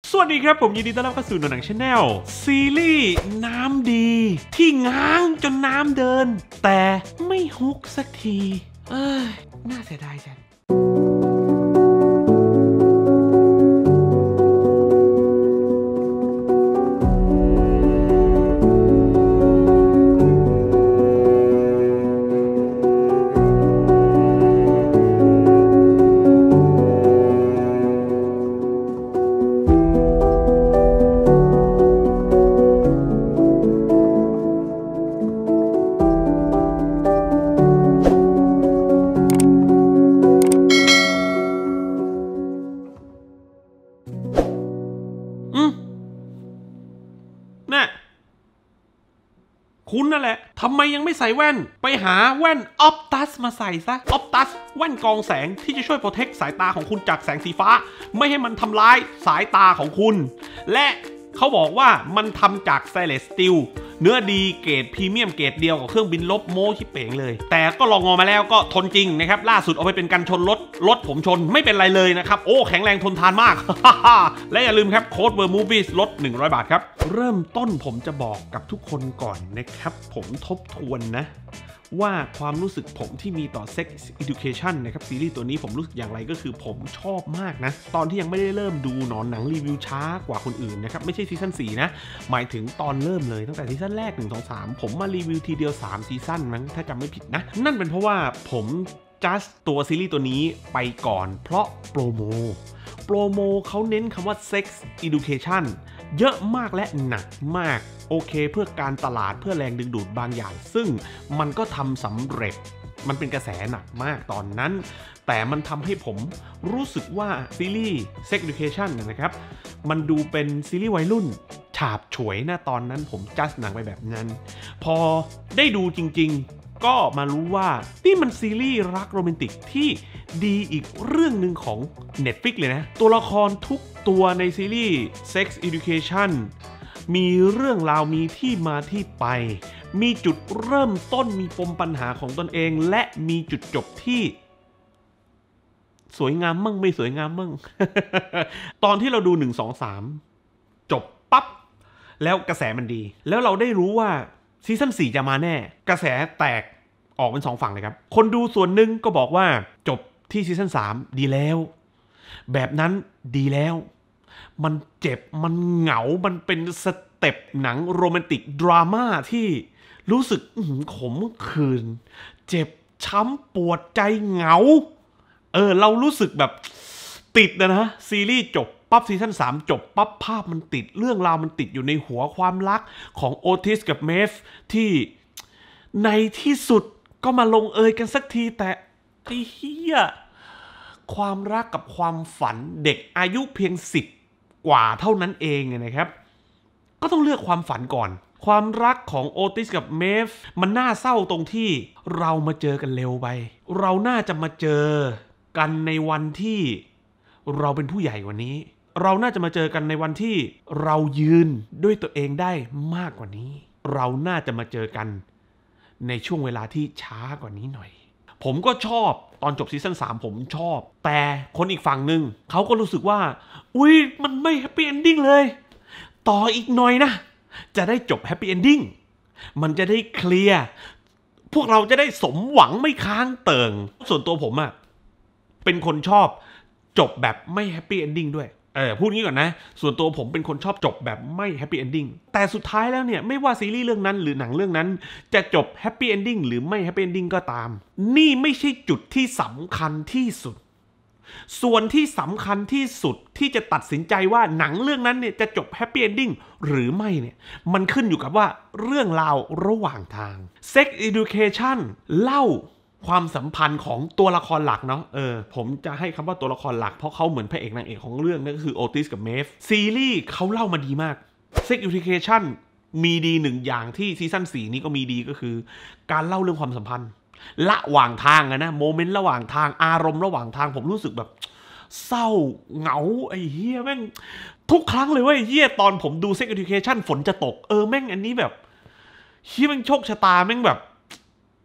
สวัสดีครับผมยินดีต้อนรับเข้าสู่หนังชาแนลซีรีส์น้ำดีที่ง้างจนน้ำเดินแต่ไม่ฮุกสักทีน่าเสียดายจังคุณนั่นแหละทำไมยังไม่ใส่แว่นไปหาแว่นออปตัสมาใส่ซะออปตัสแว่นกรองแสงที่จะช่วยโปรเทคสายตาของคุณจากแสงสีฟ้าไม่ให้มันทำร้ายสายตาของคุณและเขาบอกว่ามันทำจากสเตนเลสสตีลเนื้อดีเกรดพรีเมียมเกรดเดียวกับเครื่องบินลบโม้ชิเป๋งเลยแต่ก็ลองงอมาแล้วก็ทนจริงนะครับล่าสุดเอาไปเป็นกันชนรถผมชนไม่เป็นไรเลยนะครับโอ้แข็งแรงทนทานมาก และอย่าลืมครับโค้ด WORMOVIES ลด100 บาทครับเริ่มต้นผมจะบอกกับทุกคนก่อนนะครับผมทบทวนนะว่าความรู้สึกผมที่มีต่อ Sex Education นะครับซีรีส์ตัวนี้ผมรู้สึกอย่างไรก็คือผมชอบมากนะตอนที่ยังไม่ได้เริ่มดูหนังรีวิวช้ากว่าคนอื่นนะครับไม่ใช่ซีซั่น4นะหมายถึงตอนเริ่มเลยตั้งแต่ซีซั่นแรก1 2 3ผมมารีวิวทีเดียว3ซีซั่นมั้งถ้าจำไม่ผิดนะนั่นเป็นเพราะว่าผมจัดตัวซีรีส์ตัวนี้ไปก่อนเพราะโปรโมเขาเน้นคำว่า Sex Education เยอะมากและหนักมากโอเคเพื่อการตลาดเพื่อแรงดึงดูดบางอย่างซึ่งมันก็ทำสำเร็จมันเป็นกระแสหนักมากตอนนั้นแต่มันทำให้ผมรู้สึกว่าซีรีส์ Sex Education นะครับมันดูเป็นซีรีส์วัยรุ่นฉาบฉวยนะตอนนั้นผมจัดหนังไปแบบนั้นพอได้ดูจริงๆก็มารู้ว่านี่มันซีรีส์รักโรแมนติกที่ดีอีกเรื่องหนึ่งของ Netflix เลยนะตัวละครทุกตัวในซีรีส์ Sex Education มีเรื่องราวมีที่มาที่ไปมีจุดเริ่มต้นมีปมปัญหาของตนเองและมีจุดจบที่สวยงามมั่งไม่สวยงามมั่ง ตอนที่เราดู1 2 3จบปั๊บแล้วกระแสมันดีแล้วเราได้รู้ว่าซีซั่น4จะมาแน่กระแสแตกออกเป็น2ฝั่งเลยครับคนดูส่วนหนึ่งก็บอกว่าจบที่ซีซั่น3ดีแล้วแบบนั้นดีแล้วมันเจ็บมันเหงามันเป็นสเต็ปหนังโรแมนติกดราม่าที่รู้สึกขมขื่นเจ็บช้ำปวดใจเหงาเรารู้สึกแบบติดนะซีรีส์จบปั๊บซีซั่น3จบปั๊บภาพมันติดเรื่องราวมันติดอยู่ในหัวความรักของโอทิสกับเมฟที่ในที่สุดก็มาลงเอยกันสักทีแต่ไอ้เหี้ยความรักกับความฝันเด็กอายุเพียง10กว่าเท่านั้นเองนะครับก็ต้องเลือกความฝันก่อนความรักของโอติสกับเมฟมันน่าเศร้าตรงที่เรามาเจอกันเร็วไปเราน่าจะมาเจอกันในวันที่เราเป็นผู้ใหญ่กว่านี้เราน่าจะมาเจอกันในวันที่เรายืนด้วยตัวเองได้มากกว่านี้เราน่าจะมาเจอกันในช่วงเวลาที่ช้ากว่านี้หน่อยผมก็ชอบตอนจบซีซั่น3ผมชอบแต่คนอีกฝั่งหนึ่งเขาก็รู้สึกว่าอุ๊ยมันไม่แฮปปี้เอนดิ้งเลยต่ออีกหน่อยนะจะได้จบแฮปปี้เอนดิ้งมันจะได้เคลียร์พวกเราจะได้สมหวังไม่ค้างเติ่งส่วนตัวผมอะเป็นคนชอบจบแบบไม่แฮปปี้เอนดิ้งด้วยพูดงี้ก่อนนะส่วนตัวผมเป็นคนชอบจบแบบไม่แฮปปี้เอนดิ้งแต่สุดท้ายแล้วเนี่ยไม่ว่าซีรีส์เรื่องนั้นหรือหนังเรื่องนั้นจะจบแฮปปี้เอนดิ้งหรือไม่แฮปปี้เอนดิ้งก็ตามนี่ไม่ใช่จุดที่สำคัญที่สุดส่วนที่สำคัญที่สุดที่จะตัดสินใจว่าหนังเรื่องนั้นเนี่ยจะจบแฮปปี้เอนดิ้งหรือไม่เนี่ยมันขึ้นอยู่กับว่าเรื่องราวระหว่างทาง Sex Education เล่าความสัมพันธ์ของตัวละครหลักเนาะผมจะให้คำว่าตัวละครหลักเพราะเขาเหมือนพระเอกนางเอกของเรื่องนั่นก็คือโอติสกับเมฟซีรีส์เขาเล่ามาดีมาก Sex Education มีดีหนึ่งอย่างที่ซีซั่น4นี้ก็มีดีก็คือการเล่าเรื่องความสัมพันธ์ระหว่างทางนะโมเมนต์ระหว่างทางอารมณ์ระหว่างทางผมรู้สึกแบบเศร้าเหงาไอ้เหี้ยแม่งทุกครั้งเลยว่าไอ้เหี้ยตอนผมดู Sex Education ฝนจะตกแม่งอันนี้แบบเหี้ยแม่งโชคชะตาแม่งแบบ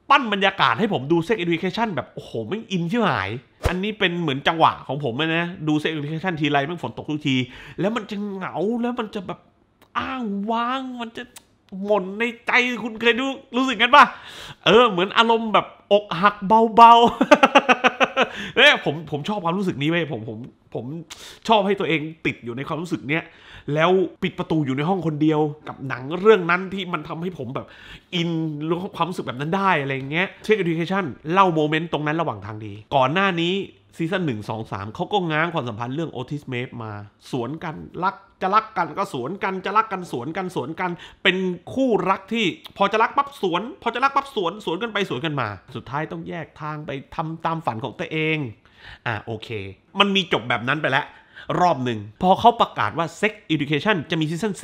ปั้นบรรยากาศให้ผมดู Sex Education แบบโอ้โหไม่อินชิบหายอันนี้เป็นเหมือนจังหวะของผมเลยนะดู Sex Education ทีไรแม่งฝนตกทุกทีแล้วมันจะเหงาแล้วมันจะแบบอ้างว้างมันจะหม่นในใจคุณเคยรู้สึกกันป่ะเหมือนอารมณ์แบบอกหักเบาๆเนี่ยผมชอบความรู้สึกนี้เว้ยผมชอบให้ตัวเองติดอยู่ในความรู้สึกเนี้ยแล้วปิดประตูอยู่ในห้องคนเดียวกับหนังเรื่องนั้นที่มันทำให้ผมแบบอินรู้ความรู้สึกแบบนั้นได้อะไรเงี้ย Sex Education เล่าโมเมนต์ตรงนั้นระหว่างทางดีก่อนหน้านี้ซีซั่น1 2 3เขาก็ง้างความสัมพันธ์เรื่อง Otis Maeve มาสวนกันจะรักกันก็สวนกันจะรักกันสวนกันเป็นคู่รักที่พอจะรักปั๊บสวนพอจะรักปั๊บสวนกันไปสวนกันมาสุดท้ายต้องแยกทางไปทำตามฝันของตัวเองโอเคมันมีจบแบบนั้นไปแล้วรอบหนึ่งพอเขาประกาศว่า Sex Education จะมีซีซั่น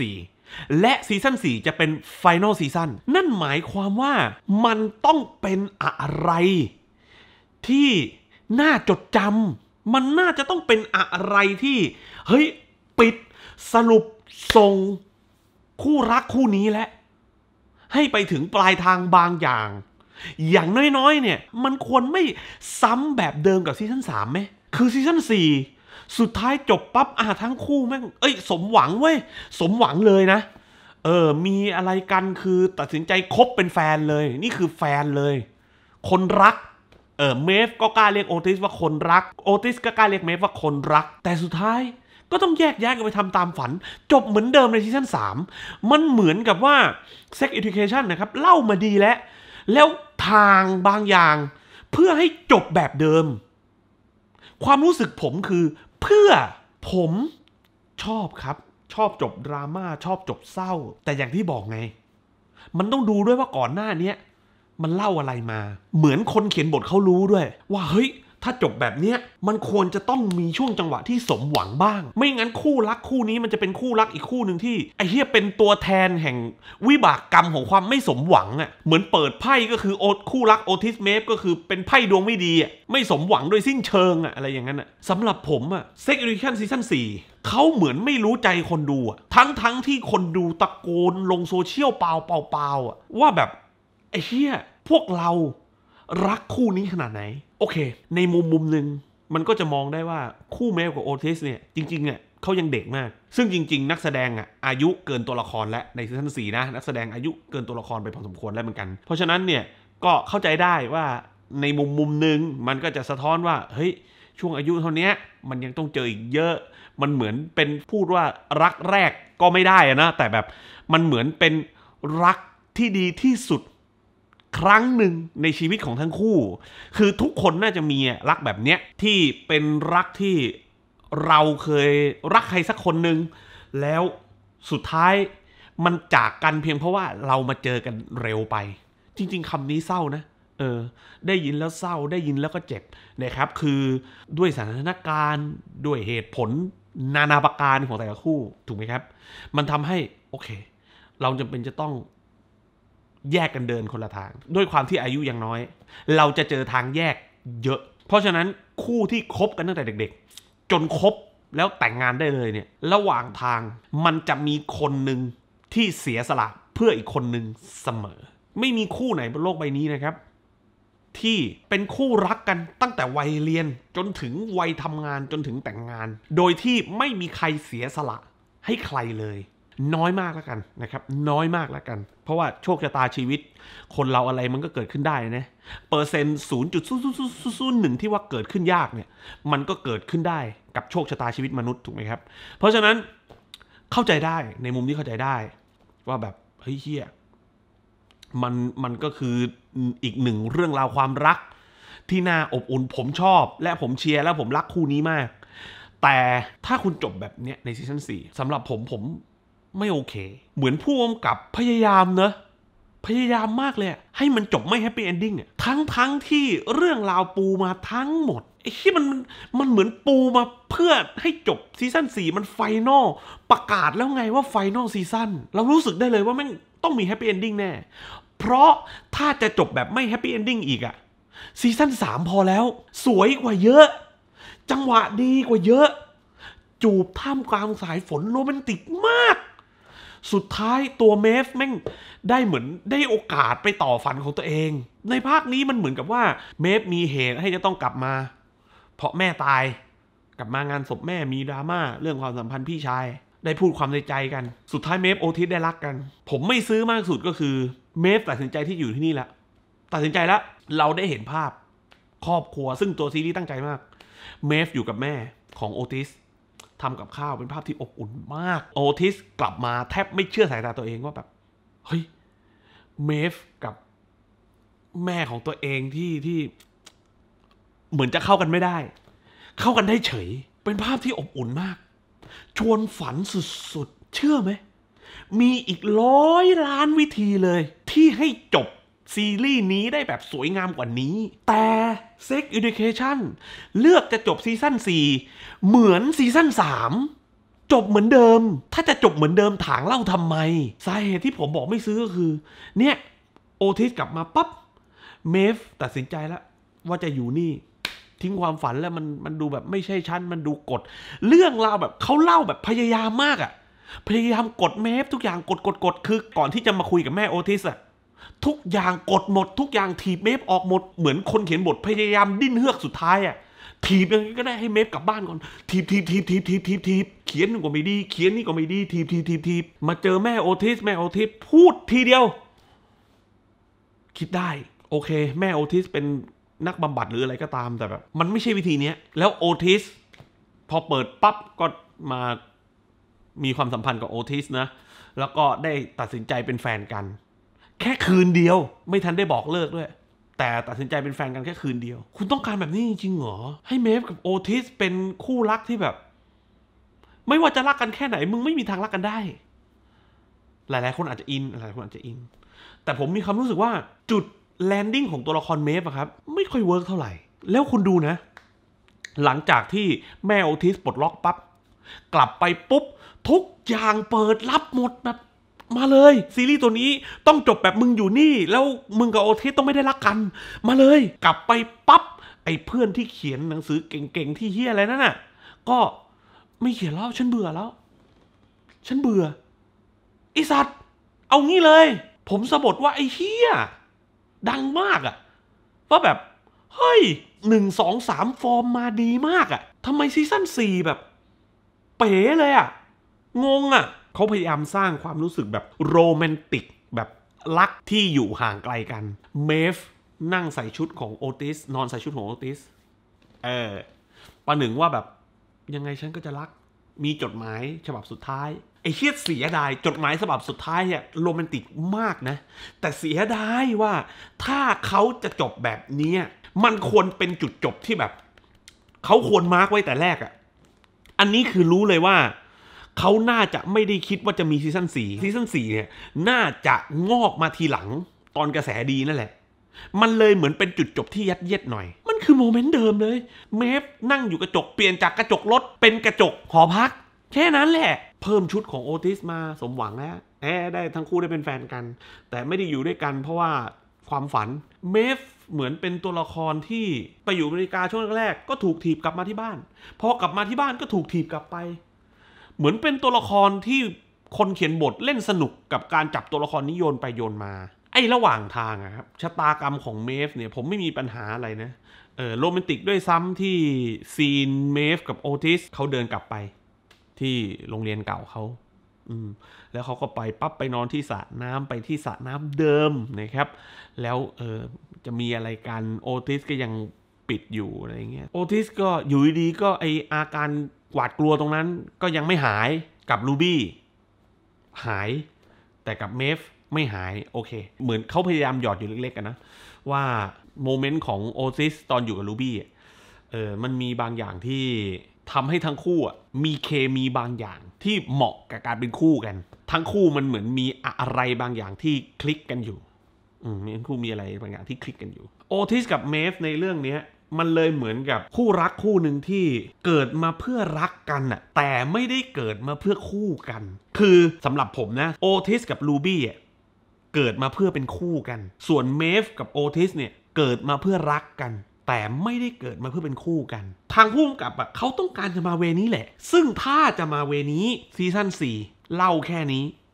4และซีซั่น4จะเป็น Final Season นั่นหมายความว่ามันต้องเป็นอะไรที่น่าจดจำมันน่าจะต้องเป็นอะไรที่เฮ้ยปิดสรุปส่งคู่รักคู่นี้และให้ไปถึงปลายทางบางอย่างน้อยๆเนี่ยมันควรไม่ซ้ำแบบเดิมกับซีซั่น3ไหมคือซีซั่น4สุดท้ายจบปั๊บทั้งคู่แม่งสมหวังเว้ยสมหวังเลยนะมีอะไรกันคือตัดสินใจคบเป็นแฟนเลยนี่คือแฟนเลยคนรักเมฟก็กล้าเรียกโอติสว่าคนรักโอติสก็กล้าเรียกเมฟว่าคนรักแต่สุดท้ายก็ต้องแยกย้ายกันไปทำตามฝันจบเหมือนเดิมในซีซั่น3มันเหมือนกับว่า Sex Education นะครับเล่ามาดีแล้วทางบางอย่างเพื่อให้จบแบบเดิมความรู้สึกผมคือเพื่อผมชอบครับชอบจบดราม่าชอบจบเศร้าแต่อย่างที่บอกไงมันต้องดูด้วยว่าก่อนหน้านี้มันเล่าอะไรมาเหมือนคนเขียนบทเขารู้ด้วยว่าเฮ้ยถ้าจบแบบเนี้ยมันควรจะต้องมีช่วงจังหวะที่สมหวังบ้างไม่งั้นคู่รักคู่นี้มันจะเป็นคู่รักอีกคู่หนึ่งที่ไอ้เหี้ยเป็นตัวแทนแห่งวิบากกรรมของความไม่สมหวังเหมือนเปิดไพ่ก็คือคู่รักโอทิสเมฟก็คือเป็นไพ่ดวงไม่ดีไม่สมหวังโดยสิ้นเชิงอะไรอย่างนั้นสำหรับผมSex Education ซีซั่น4เขาเหมือนไม่รู้ใจคนดูทั้งที่คนดูตะโกนลงโซเชียลเปล่าว่าแบบไอ้เหี้ยพวกเรารักคู่นี้ขนาดไหนโอเคในมุมหนึ่งมันก็จะมองได้ว่าคู่เมฟกับโอทิสเนี่ยจริงๆเขายังเด็กมากซึ่งจริงๆนักแสดงอายุเกินตัวละครและในซีซั่น4นะนักแสดงอายุเกินตัวละครไปพอสมควรแล้วเหมือนกันเพราะฉะนั้นเนี่ยก็เข้าใจได้ว่าในมุมหนึ่งมันก็จะสะท้อนว่าเฮ้ยช่วงอายุเท่านี้มันยังต้องเจออีกเยอะมันเหมือนเป็นพูดว่ารักแรกก็ไม่ได้นะแต่แบบมันเหมือนเป็นรักที่ดีที่สุดครั้งหนึ่งในชีวิตของทั้งคู่คือทุกคนน่าจะมีรักแบบเนี้ยที่เป็นรักที่เราเคยรักใครสักคนหนึ่งแล้วสุดท้ายมันจากกันเพียงเพราะว่าเรามาเจอกันเร็วไปจริงๆคำนี้เศร้านะได้ยินแล้วเศร้าได้ยินแล้วก็เจ็บนะครับคือด้วยสถานการณ์ด้วยเหตุผลนานาประการของแต่ละคู่ถูกไหมครับมันทำให้โอเคเราจำเป็นจะต้องแยกกันเดินคนละทางด้วยความที่อายุยังน้อยเราจะเจอทางแยกเยอะเพราะฉะนั้นคู่ที่คบกันตั้งแต่เด็กๆจนคบแล้วแต่งงานได้เลยเนี่ยระหว่างทางมันจะมีคนหนึ่งที่เสียสละเพื่ออีกคนหนึ่งเสมอไม่มีคู่ไหนบนโลกใบนี้นะครับที่เป็นคู่รักกันตั้งแต่วัยเรียนจนถึงวัยทำงานจนถึงแต่งงานโดยที่ไม่มีใครเสียสละให้ใครเลยน้อยมากแล้วกันนะครับน้อยมากแล้วกันเพราะว่าโชคชะตาชีวิตคนเราอะไรมันก็เกิดขึ้นได้นะเปอร์เซ็นต์ 0.001 ที่ว่าเกิดขึ้นยากเนี่ยมันก็เกิดขึ้นได้กับโชคชะตาชีวิตมนุษย์ถูกไหมครับเพราะฉะนั้นเข้าใจได้ในมุมที่เข้าใจได้ว่าแบบเฮ้ยเหี้ยมันก็คืออีกหนึ่งเรื่องราวความรักที่น่าอบอุ่นผมชอบและผมเชียร์และผมรักคู่นี้มากแต่ถ้าคุณจบแบบเนี้ยในซีซั่น4สำหรับผมไม่โอเคเหมือนผู้กำกับพยายามพยายามมากเลยให้มันจบไม่แฮปปี้เอนดิ้งทั้งที่เรื่องราวปูมาทั้งหมดไอ้ที่มันเหมือนปูมาเพื่อให้จบซีซั่น4มันไฟนอลประกาศแล้วไงว่าไฟนอลซีซั่นเรารู้สึกได้เลยว่าแม่งต้องมีแฮปปี้เอนดิ้งแน่เพราะถ้าจะจบแบบไม่แฮปปี้เอนดิ้งอีกซีซั่น3พอแล้วสวยกว่าเยอะจังหวะดีกว่าเยอะจูบท่ามกลางสายฝนโรแมนติกมากสุดท้ายตัวเมฟแม่งได้เหมือนได้โอกาสไปต่อฝันของตัวเองในภาคนี้มันเหมือนกับว่าเมฟมีเหตุให้จะต้องกลับมาเพราะแม่ตายกลับมางานศพแม่มีดราม่าเรื่องความสัมพันธ์พี่ชายได้พูดความในใจกันสุดท้ายเมฟโอทิสได้รักกันผมไม่ซื้อมากสุดก็คือเมฟตัดสินใจที่อยู่ที่นี่ละตัดสินใจแล้วเราได้เห็นภาพครอบครัวซึ่งตัวซีรีส์ตั้งใจมากเมฟอยู่กับแม่ของโอทิสทำกับข้าวเป็นภาพที่อบอุ่นมากโอทิสกลับมาแทบไม่เชื่อสายตาตัวเองว่าแบบเฮ้ยเมฟกับแม่ของตัวเองที่เหมือนจะเข้ากันไม่ได้เข้ากันได้เฉยเป็นภาพที่อบอุ่นมากชวนฝันสุดๆเชื่อไหมมีอีก100 ล้านวิธีเลยที่ให้จบซีรีส์นี้ได้แบบสวยงามกว่านี้แต่ Sex Education เลือกจะจบซีซั่น4เหมือนซีซั่น3จบเหมือนเดิมถ้าจะจบเหมือนเดิมถางเล่าทำไมสาเหตุที่ผมบอกไม่ซื้อก็คือเนี่ยโอทิสกลับมาปั๊บเมฟตัดสินใจแล้วว่าจะอยู่นี่ทิ้งความฝันแล้วมันดูแบบไม่ใช่ชั้นมันดูกดเรื่องราวแบบเขาเล่าแบบพยายามมากอะพยายามกดเมฟทุกอย่างกดคือก่อนที่จะมาคุยกับแม่โอทิสอะทุกอย่างกดหมดทุกอย่างถีบเมฟออกหมดเหมือนคนเขียนบทพยายามดิ้นเฮือกสุดท้ายอะถีบยังไงก็ได้ให้เมฟกลับบ้านก่อนถีบเขียนก็ไม่ดีเขียนนี่ก็ไม่ดีถีบมาเจอแม่โอทิสพูดทีเดียวคิดได้โอเคแม่โอทิสเป็นนักบำบัดหรืออะไรก็ตามแต่แบบมันไม่ใช่วิธีนี้แล้วโอทิสพอเปิดปั๊บก็มามีความสัมพันธ์กับโอทิสนะแล้วก็ได้ตัดสินใจเป็นแฟนกันแค่คืนเดียวไม่ทันได้บอกเลิกด้วยแต่ตัดสินใจเป็นแฟนกันแค่คืนเดียวคุณต้องการแบบนี้จริงๆเหรอให้เมฟกับโอทิสเป็นคู่รักที่แบบไม่ว่าจะรักกันแค่ไหนมึงไม่มีทางรักกันได้หลายๆคนอาจจะอินแต่ผมมีความรู้สึกว่าจุดแลนดิ้งของตัวละครเมฟอะครับไม่ค่อยเวิร์กเท่าไหร่แล้วคุณดูนะหลังจากที่แม่โอทิสปลดล็อกปั๊บกลับไปปุ๊บทุกอย่างเปิดรับหมดแบบมาเลยซีรีส์ตัวนี้ต้องจบแบบมึงอยู่นี่แล้วมึงกับโอทิสต้องไม่ได้รักกันมาเลยกลับไปปั๊บไอ้เพื่อนที่เขียนหนังสือเก่งๆที่เฮี้ยอะไรนั่นน่ะก็ไม่เขียนแล้วฉันเบื่อไอ้สัตว์เอางี้เลยผมสะบัดว่าไอ้เฮี้ยดังมากอะว่าแบบเฮ้ย1 2 3ฟอร์มมาดีมากอะทำไมซีซั่น4แบบเป๋เลยอะงงอะเขาพยายามสร้างความรู้สึกแบบโรแมนติกแบบรักที่อยู่ห่างไกลกันเมฟนั่งใส่ชุดของโอติสนอนใส่ชุดของโอติสประหนึ่งว่าแบบยังไงฉันก็จะรักมีจดหมายฉบับสุดท้ายไอ้เชี่ยเสียดายจดหมายฉบับสุดท้ายเนี่ยโรแมนติกมากนะแต่เสียดายว่าถ้าเขาจะจบแบบนี้มันควรเป็นจุดจบที่แบบเขาควรมาร์กไว้แต่แรกอะอันนี้คือรู้เลยว่าเขาน่าจะไม่ได้คิดว่าจะมีซีซั่น4เนี่ยน่าจะงอกมาทีหลังตอนกระแสดีนั่นแหละมันเลยเหมือนเป็นจุดจบที่ยัดเยียดหน่อยมันคือโมเมนต์เดิมเลยเมฟนั่งอยู่กระจกเปลี่ยนจากกระจกรถเป็นกระจกหอพักแค่นั้นแหละเพิ่มชุดของโอทิสมาสมหวังแล้วได้ทั้งคู่ได้เป็นแฟนกันแต่ไม่ได้อยู่ด้วยกันเพราะว่าความฝันเมฟเหมือนเป็นตัวละครที่ไปอยู่อเมริกาช่วงแรกก็ถูกถีบกลับมาที่บ้านพอกลับมาที่บ้านก็ถูกถีบกลับไปเหมือนเป็นตัวละครที่คนเขียนบทเล่นสนุกกับการจับตัวละครนี้โยนไปโยนมาไอ้ระหว่างทางอะครับชะตากรรมของเมฟเนี่ยผมไม่มีปัญหาอะไรนะโรแมนติกด้วยซ้ำที่ซีนเมฟกับโอทิสเขาเดินกลับไปที่โรงเรียนเก่าเขาแล้วเขาก็ไปปั๊บไปนอนที่สระน้ำไปที่สระน้ำเดิมนะครับแล้วจะมีอะไรกันโอทิสก็ยังปิดอยู่อะไรเงี้ยโอทิสก็อยู่ดีๆก็ไออาการหวาดกลัวตรงนั้นก็ยังไม่หายกับลูบี้หายแต่กับเมฟไม่หายโอเคเหมือนเขาพยายามหยอดอยู่เล็กๆกันนะว่าโมเมนต์ของโอทิสตอนอยู่กับลูบี้มันมีบางอย่างที่ทำให้ทั้งคู่มีเคมีบางอย่างที่เหมาะกับการเป็นคู่กันทั้งคู่มันเหมือนมีอะไรบางอย่างที่คลิกกันอยู่ทั้งคู่มีอะไรบางอย่างที่คลิกกันอยู่โอทิสกับเมฟในเรื่องนี้มันเลยเหมือนกับคู่รักคู่หนึ่งที่เกิดมาเพื่อรักกันน่ะแต่ไม่ได้เกิดมาเพื่อคู่กันคือสำหรับผมนะโอทิสกับลูบี้เกิดมาเพื่อเป็นคู่กันส่วนเมฟกับโอทิสเนี่ยเกิดมาเพื่อรักกันแต่ไม่ได้เกิดมาเพื่อเป็นคู่กันทางผู้กำกับเขาต้องการจะมาเวนี้แหละซึ่งถ้าจะมาเวนี้ซีซั่น4เล่าแค่นี้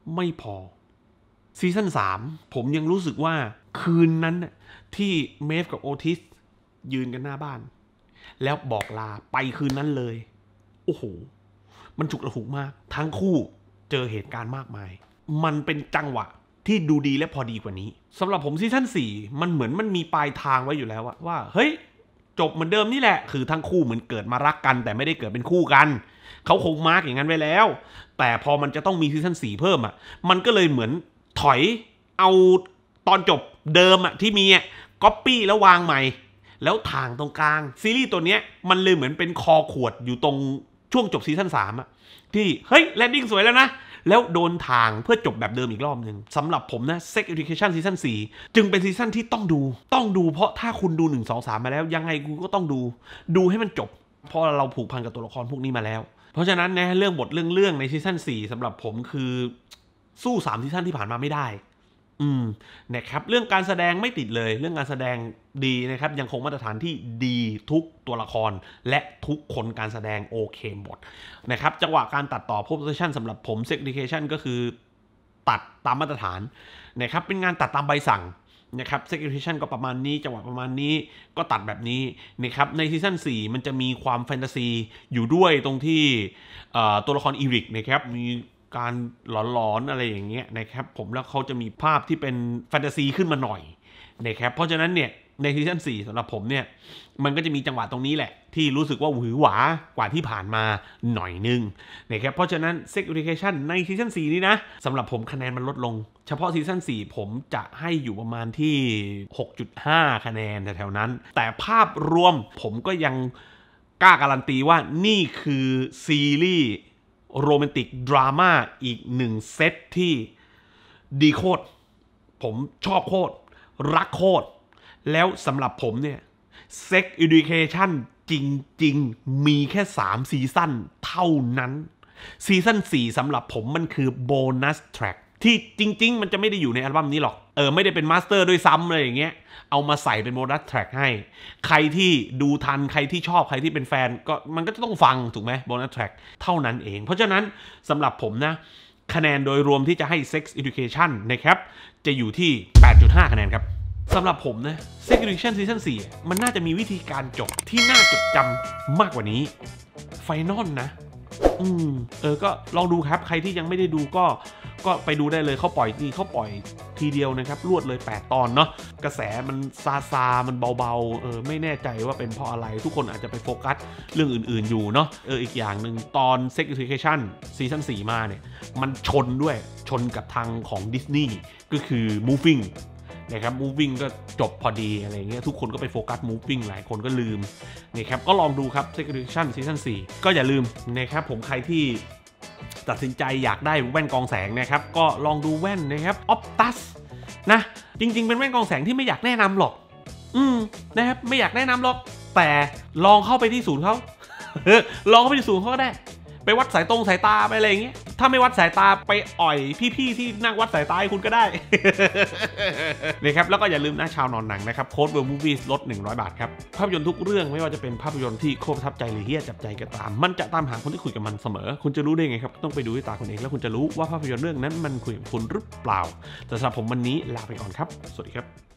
ไม่พอซีซั่น3ผมยังรู้สึกว่าคืนนั้นที่เมฟกับโอทิสยืนกันหน้าบ้านแล้วบอกลาไปคืนนั้นเลยโอ้โหมันฉุกละหุกมากทั้งคู่เจอเหตุการณ์มากมายมันเป็นจังหวะที่ดูดีและพอดีกว่านี้สำหรับผมซีซั่น4มันเหมือนมันมีปลายทางไว้อยู่แล้วว่าเฮ้ยจบเหมือนเดิมนี่แหละคือทั้งคู่เหมือนเกิดมารักกันแต่ไม่ได้เกิดเป็นคู่กันเขาคงมาร์กอย่างนั้นไว้แล้วแต่พอมันจะต้องมีซีซั่น4เพิ่มมันก็เลยเหมือนถอยเอาตอนจบเดิมที่มีก๊อปปี้แล้ววางใหม่แล้วทางตรงกลางซีรีส์ตัวเนี้ยมันเลยเหมือนเป็นคอขวดอยู่ตรงช่วงจบซีซั่น3ที่เฮ้ยแลนดิ้งสวยแล้วนะแล้วโดนทางเพื่อจบแบบเดิมอีกรอบหนึ่งสำหรับผมนะ Sex Education ซีซั่น4จึงเป็นซีซั่นที่ต้องดูเพราะถ้าคุณดู1 2 3มาแล้วยังไงกูก็ต้องดูให้มันจบเพราะเราผูกพันกับตัวละครพวกนี้มาแล้วเพราะฉะนั้นนะเรื่องบทเรื่องในซีซั่น4สำหรับผมคือสู้3ซีซั่นที่ผ่านมาไม่ได้นะครับเรื่องการแสดงไม่ติดเลยเรื่องการแสดงดีนะครับยังคงมาตรฐานที่ดีทุกตัวละครและทุกคนการแสดงโอเคหมดนะครับจังหวะการตัดต่อ post production สำหรับผม Sex Education ก็คือตัดตามมาตรฐานนะครับเป็นงานตัดตามใบสั่งนะครับ Sex Education ก็ประมาณนี้จังหวะประมาณนี้ก็ตัดแบบนี้นะครับในซีซั่น4มันจะมีความแฟนตาซีอยู่ด้วยตรงที่ตัวละครอีริกนะครับมีการหลอนๆอะไรอย่างเงี้ยนะครับผมแล้วเขาจะมีภาพที่เป็นแฟนตาซีขึ้นมาหน่อยนะครับเพราะฉะนั้นเนี่ยในซีซั่น4สำหรับผมเนี่ยมันก็จะมีจังหวะตรงนี้แหละที่รู้สึกว่าหวือหวากว่าที่ผ่านมาหน่อยนึงนะครับเพราะฉะนั้น Sex Education ในซีซั่น4นี้นะสำหรับผมคะแนนมันลดลงเฉพาะซีซั่น4ผมจะให้อยู่ประมาณที่ 6.5 คะแนนแถวๆนั้นแต่ภาพรวมผมก็ยังกล้าการันตีว่านี่คือซีรีส์โรแมนติกดราม่าอีกหนึ่งเซตที่ดีโคตรผมชอบโคตรรักโคตรแล้วสำหรับผมเนี่ย Sex Education จริงๆมีแค่3ซีซั่นเท่านั้นซีซั่น4สำหรับผมมันคือโบนัสแทร็กที่จริงๆมันจะไม่ได้อยู่ในอัลบั้มนี้หรอกไม่ได้เป็นมาสเตอร์ด้วยซ้ำอะไรอย่างเงี้ยเอามาใส่เป็นโบนัสแทร็กให้ใครที่ดูทันใครที่ชอบใครที่เป็นแฟนก็มันก็จะต้องฟังถูกไหมโบนัสแทร็กเท่านั้นเองเพราะฉะนั้นสำหรับผมนะคะแนนโดยรวมที่จะให้ Sex Education นะครับจะอยู่ที่ 8.5 คะแนนครับสำหรับผมนะ Sex Education ซีซั่น4มันน่าจะมีวิธีการจบที่น่าจดจำมากกว่านี้ไฟนอลนะก็ลองดูครับใครที่ยังไม่ได้ดูก็ไปดูได้เลยเขาปล่อยทีเดียวนะครับรวดเลย8 ตอนเนาะกระแสมันซามันเบาๆไม่แน่ใจว่าเป็นเพราะอะไรทุกคนอาจจะไปโฟกัสเรื่องอื่นๆอยู่เนาะอีกอย่างหนึ่งตอน Sex Education ซีซั่น4มาเนี่ยมันชนกับทางของ Disney ก็คือ Movingนะครับ Moving ก็จบพอดีอะไรเงี้ยทุกคนก็ไปโฟกัส Moving หลายคนก็ลืมนะครับก็ลองดูครับ Sex Education ซีซั่น4ก็อย่าลืมนะครับผมใครที่ตัดสินใจอยากได้แว่นกองแสงนะครับก็ลองดูแว่นนะครับ Optus นะจริงๆเป็นแว่นกองแสงที่ไม่อยากแนะนำหรอกนะครับไม่อยากแนะนำหรอกแต่ลองเข้าไปที่ศูนย์เขา ลองเข้าไปที่ศูนย์เขาก็ได้ไปวัดสายตาไปอะไรอย่างเงี้ยถ้าไม่วัดสายตาไปอ่อยพี่ๆที่นั่งวัดสายตาคุณก็ได้ นะครับแล้วก็อย่าลืมนะชาวนอนหนังนะครับโค้ด World Movies ลด100 บาทครับภาพยนตร์ทุกเรื่องไม่ว่าจะเป็นภาพยนตร์ที่โคตรประทับใจหรือเฮี้ยจับใจก็ตามมันจะตามหาคนที่คุยกับมันเสมอคุณจะรู้ได้ไงครับต้องไปดูด้วยตาคุณเองแล้วคุณจะรู้ว่าภาพยนตร์เรื่องนั้นมันคุยกับคุณหรือเปล่าแต่สำหรับผมวันนี้ลาไปก่อนครับสวัสดีครับ